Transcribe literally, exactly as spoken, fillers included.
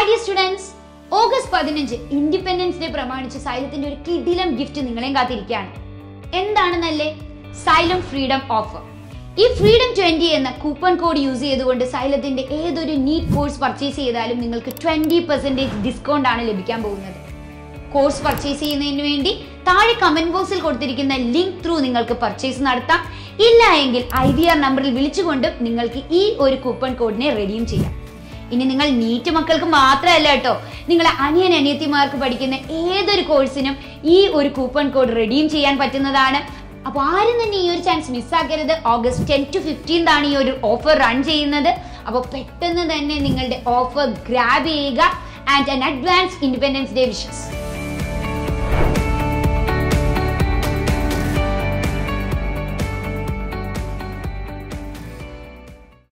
dear students, August പതിനഞ്ച് independence day പ്രമാണിച്ച് സൈലത്തിന്റെ ഒരു കിടിലം ഗിഫ്റ്റ് നിങ്ങളെയും കാത്തിരിക്കുകയാണ്. എന്താണെന്നല്ലേ? Xylem freedom offer. ഈ ഫ്രീഡം ട്വന്റി എന്ന കൂപ്പൺ കോഡ് യൂസ് ചെയ്തുകൊണ്ട് സൈലത്തിന്റെ ഏതൊരു നീറ്റ് കോഴ്സ് പർച്ചേസ് ചെയ്താലും നിങ്ങൾക്ക് ട്വന്റി പെർസെന്റേജ് ഡിസ്കൗണ്ട് ആണ് ലഭിക്കാൻ പോകുന്നത്. കോഴ്സ് പർച്ചേസ് ചെയ്യുന്നതിന് വേണ്ടി താഴെ കമന്റ് ബോക്സിൽ കൊടുത്തിരിക്കുന്ന ലിങ്ക് ത്രൂ നിങ്ങൾക്ക് പർച്ചേസ് നടത്താം. ഇല്ല എങ്കിൽ ഐ വി ആർ നമ്പറിൽ വിളിച്ചുകൊണ്ട് നിങ്ങൾക്ക് ഈ ഒരു കൂപ്പൺ കോഡിനെ റെഡീം ചെയ്യാം. ഇനി നിങ്ങൾ നീറ്റ് മക്കൾക്ക് മാത്രമല്ല കേട്ടോ, നിങ്ങളെ അനിയൻ അനിയത്തിമാർക്ക് പഠിക്കുന്ന ഏതൊരു കോഴ്സിനും ഈ ഒരു കൂപ്പൺ കോഡ് റെഡീം ചെയ്യാൻ പറ്റുന്നതാണ്. അപ്പോൾ ആരും തന്നെ ഈ ഒരു ചാൻസ് മിസ്സാക്കരുത്. ഓഗസ്റ്റ് ടെൻ ടു ഫിഫ്റ്റീൻത് ആണ് ഈ ഒരു ഓഫർ റൺ ചെയ്യുന്നത്. അപ്പോൾ പെട്ടെന്ന് തന്നെ നിങ്ങളുടെ ഓഫർ ഗ്രാബ് ചെയ്യുക. And an advance independence day wishes.